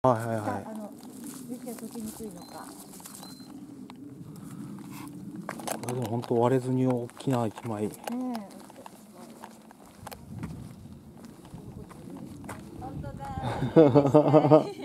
はいはいはい。 雪が溶けにくいのか。 これでも本当割れずに大きな一枚。 ねえ。本当だ。